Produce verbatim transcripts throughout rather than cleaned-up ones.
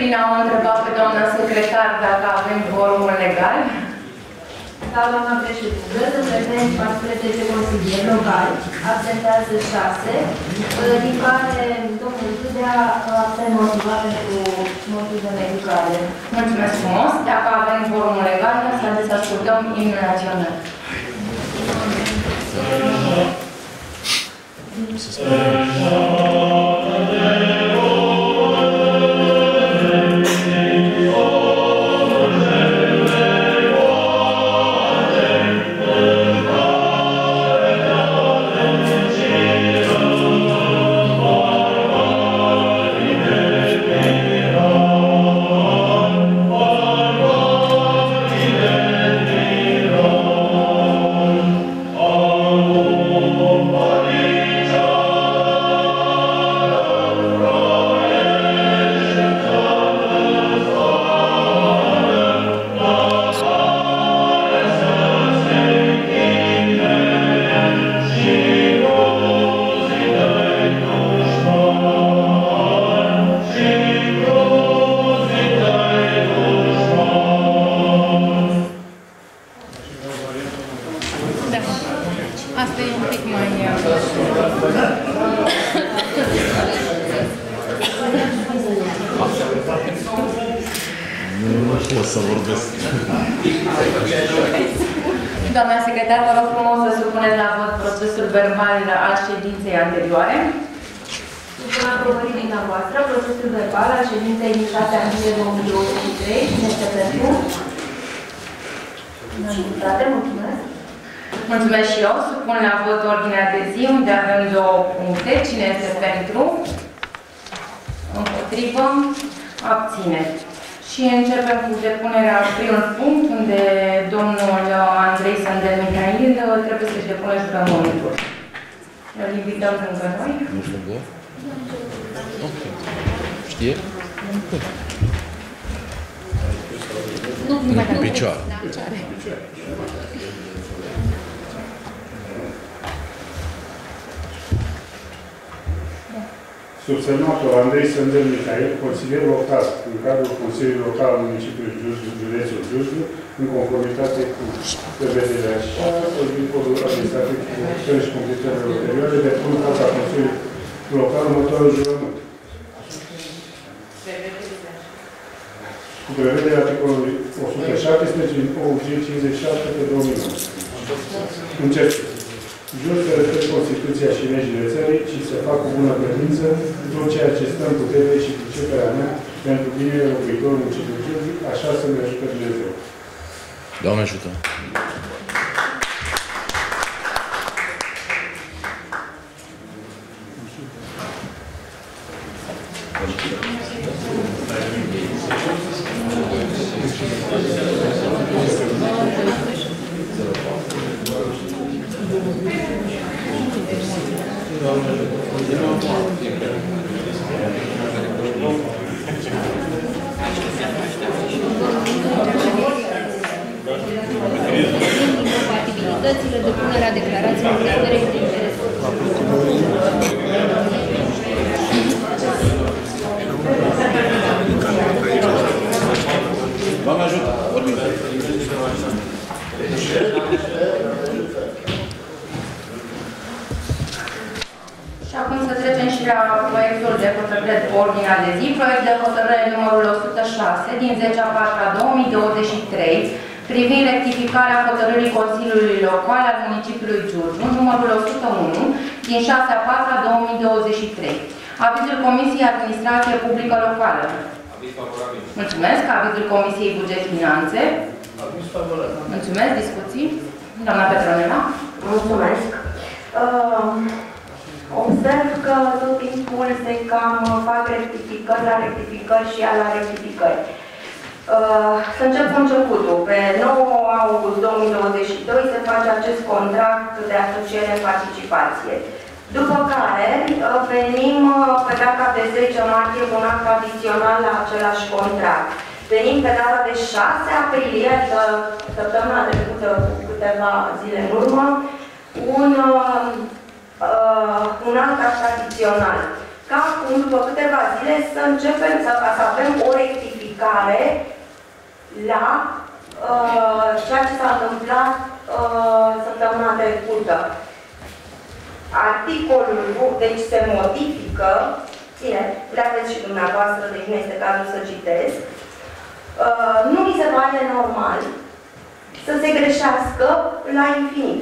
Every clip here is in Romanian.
Cătălina o întreba pe doamna secretar dacă avem quorumul legal. Da, doamna președintă, sunt prezenți paisprezece consilieri locali, absentează șase, din care domnul Tudea absent motivat pentru motive medicale. Mulțumesc frumos. Dacă avem quorumul legal, să ascultăm imnul național. Să Doamna secretar, vă rog frumos să supuneți la vot procesul verbal al ședinței anterioare. Supun aprobării dumneavoastră procesul verbal al ședinței din șase aprilie două mii douăzeci și trei. Cine este pentru? Unanimitate, mulțumesc. Mulțumesc și eu. Supun la vot ordinea de zi, unde avem două puncte. Cine este pentru? Împotrivă? Abțineri. Și începem cu depunerea primul punct, unde domnul Andrei Sandel Mihail trebuie să-și depună jurământul. Îl invităm lângă noi. Nu știu de? Ok. Știe? Nu, nu mai în picioare. Subsemnatul Andrei Sandel Mihail, consilier local în cadrul Consiliului Local al Municipiului Giurgiu, județul Giurgiu, în conformitate cu prevederea așa, potrivit codul administrativ cu și completările ulterioare, de până fața Consiliului Local următorul jurământ. Cu prevederea articolului o sută șaptesprezece din O G cincizeci și șapte pe două mii nouăsprezece. Încep. Jur să respect Constituția și legile țării și să fac cu bună credință tot ceea ce stă în putere și priceperea mea pentru binele locuitorului municipiului Giurgiu, așa să-mi ajută Dumnezeu. Doamne ajută! Incompatibilitățile, depunerea declarațiilor de avere și de interes. Doamne ajută! Vorbim! Și acum să trecem și la proiectul de hotărâre pe ordinea de zi, proiect de hotărâre numărul o sută șase din zece a patra două mii douăzeci și trei, privind rectificarea hotărârii Consiliului Local al Municipiului Giurgiu, numărul o sută unu, din șase a patra două mii douăzeci și trei. Avizul Comisiei Administrație Publică Locală. Aviz favorabil. Mulțumesc. Avizul Comisiei Buget Finanțe. Aviz favorabil. Mulțumesc. Discuții? Doamna Petronela. Mulțumesc. Uh, observ că tot timpul se cam fac rectificări la rectificări și la rectificări. Uh, să încep cu începutul. Pe nouă august două mii douăzeci și doi se face acest contract de asociere în participație. După care venim pe data de zece martie cu un act adițional la același contract. Venim pe data de șase aprilie, adică săptămâna trecută, cu câteva zile în urmă, un, uh, un alt act adițional. Ca acum, după câteva zile să începem să, să avem o rectificare la uh, ceea ce s-a întâmplat uh, săptămâna trecută. Articolul, deci se modifică, bine, le aveți și dumneavoastră, deci nu este cazul să citesc. Uh, nu mi se pare normal să se greșească la infinit.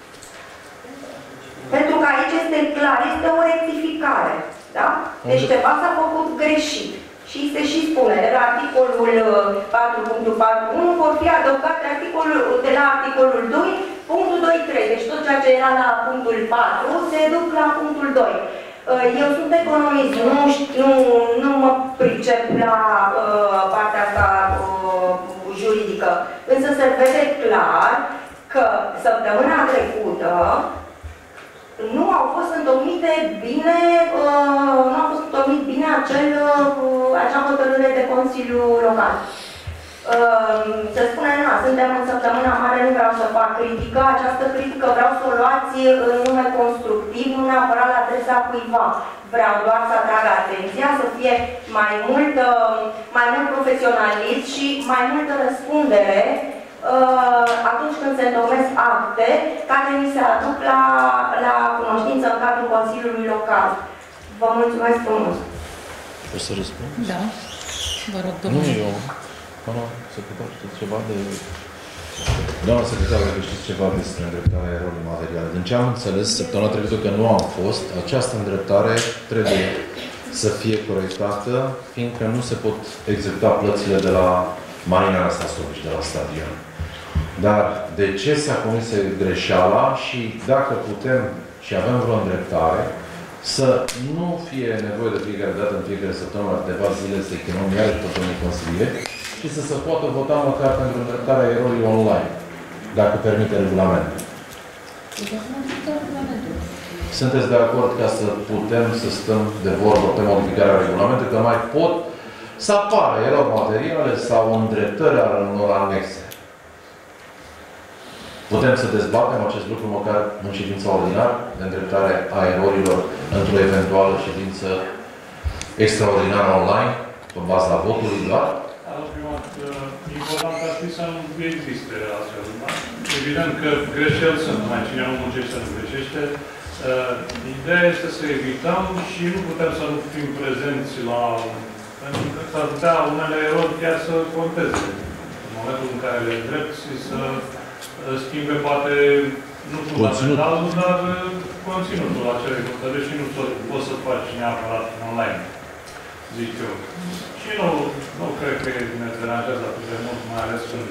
Pentru că aici este clar, este o rectificare. Da? Deci ceva s-a făcut greșit. Și se și spune, de la articolul patru punct patru punct unu vor fi adăugate articolul, de la articolul doi, punctul doi punct trei. Deci tot ceea ce era la punctul patru se duc la punctul doi. Eu sunt economist, nu, nu, nu mă pricep la uh, partea asta uh, juridică. Însă se vede clar că săptămâna trecută nu au fost întocmite bine, uh, nu a fost întocmit bine acel, uh, acea hotărâre de Consiliu Local. Uh, se spune, nu, suntem în săptămâna mare, nu vreau să fac critică, această critică vreau să o luați în nume constructiv, nu neapărat la adresa cuiva. Vreau doar să atrag atenția, să fie mai mult, uh, mai mult profesionalism și mai multă răspundere uh, atunci când se întocmesc acte care mi se aduc la, la cunoștință în cadrul Consiliului Local. Vă mulțumesc frumos! O să răspund? Da. Vă rog, Nu, domnule. eu. Doamna secretar, știți ceva de... Doamna secretar, dacă știți ceva despre îndreptarea erorii materiale. Din ce am înțeles, săptămâna trecută că nu am fost, această îndreptare trebuie să fie corectată, fiindcă nu se pot executa plățile de la Marina Anastasovici, de la stadion. Dar de ce s-a comis greșeala și dacă putem și avem vreo îndreptare, să nu fie nevoie de fiecare dată, în fiecare săptămână, câteva zile, să chemăm iarăși tot în consiliere și să se poată vota măcar pentru îndreptarea erorii online, dacă permite regulamentul. Sunteți de acord ca să putem să stăm de vorbă pe modificarea regulamentului, că mai pot să apară erori materiale sau îndreptări ale unor anexe? Putem să dezbatem acest lucru măcar în ședința ordinară de îndreptare a erorilor într-o eventuală ședință extraordinară online, pe baza votului, doar? Important ar fi să nu existe astfel. Evident că greșeli sunt, mai cine nu muncește, nu greșește. Ideea este să evităm și nu putem să nu fim prezenți la... Pentru că s-ar putea unele erori chiar să conteze. În momentul în care le îndrepți să schimbe poate nu fundamentalul, dar conținutul acelei hotărâri și nu poți să faci neapărat online, zic eu. Și nu, nu cred că ne deranjează atât de mult, mai ales când...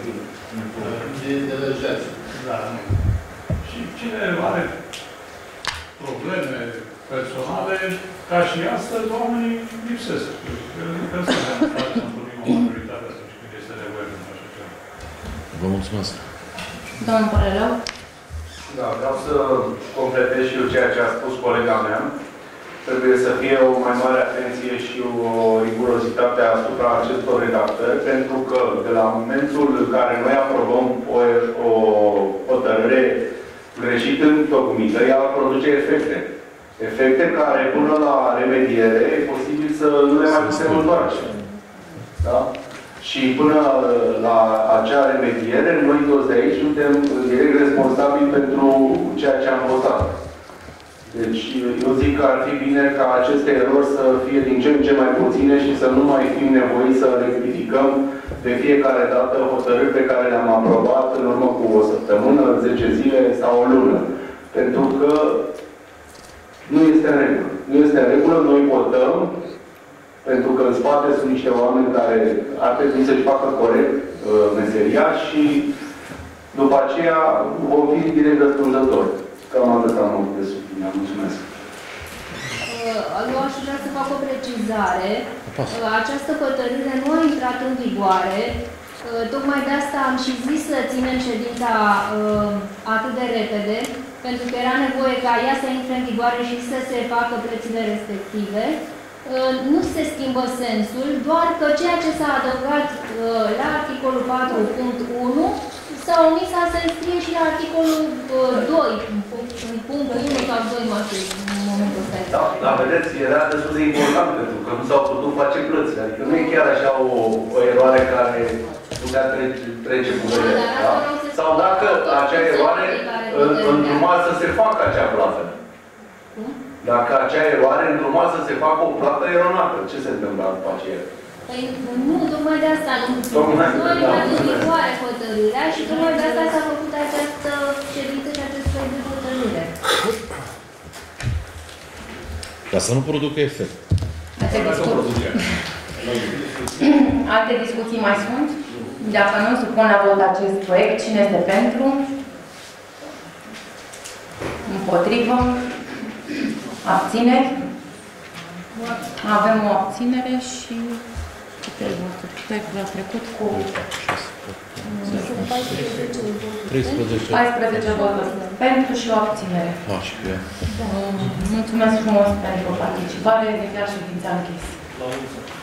E deranjează. Da, nu. Și cine are probleme personale, ca și astăzi, oamenii lipsesc. Cred că să ne facem într-o majoritate atunci când este nevoie de așa ceva. Vă mulțumesc. Domnul Părălău? Da, vreau să completez și eu ceea ce a spus colega mea. Trebuie să fie o mai mare atenție și o rigurozitate asupra acestor redactări, pentru că de la momentul în care noi aprobăm o, o hotărâre greșit întocmită, ea produce efecte. Efecte care, până la remediere, e posibil să nu le mai putem întoarce. Da? Și până la acea remediere, noi toți de aici suntem direct responsabili pentru ceea ce am votat. Deci, eu zic că ar fi bine ca aceste erori să fie din ce în ce mai puține și să nu mai fim nevoiți să rectificăm de fiecare dată hotărâri pe care le-am aprobat în urmă cu o săptămână, zece zile sau o lună. Pentru că nu este în regulă. Nu este în regulă, noi votăm, pentru că în spate sunt niște oameni care ar trebui să-și facă corect uh, meseria și după aceea vom fi direct răspunzători. Cam atât am avut de sublinia. Mulțumesc. Eu aș vrea să fac o precizare. Această hotărâre nu a intrat în vigoare. Tocmai de asta am și zis să ținem ședința atât de repede, pentru că era nevoie ca ea să intre în vigoare și să se facă plățile respective. Nu se schimbă sensul, doar că ceea ce s-a adăugat la articolul patru punct unu s-a omis să se înscrie și la articolul doi, în punctul unu sau doi, mă știu, în documentul ăsta. Da, dar vedeți, era destul de important pentru că nu s-au putut face plăți. Adică nu e chiar așa o, o eroare care putea trece, trece cu vederea. Da? Sau dacă acea eroare îndruma să se facă acea plată. Dacă acea eroare îndruma să se facă o plată eronată, ce se întâmplă după aceea? Păi nu, tocmai de asta nu. Tocmai de Noi asta. mai în vigoare hotărârea și tocmai de asta s-a făcut această ședință și acest proiect de hotărâre. Ca să nu producă efect. Alte discuții. Alte discuții mai sunt? Dacă nu, supun la vot acest proiect. Cine este pentru? Împotrivă? Abțineri? Avem o abținere și câte voturi? Proiectul a trecut cu paisprezece voturi pentru și o abținere. Mulțumesc frumos pentru participare. Declar ședința închisă.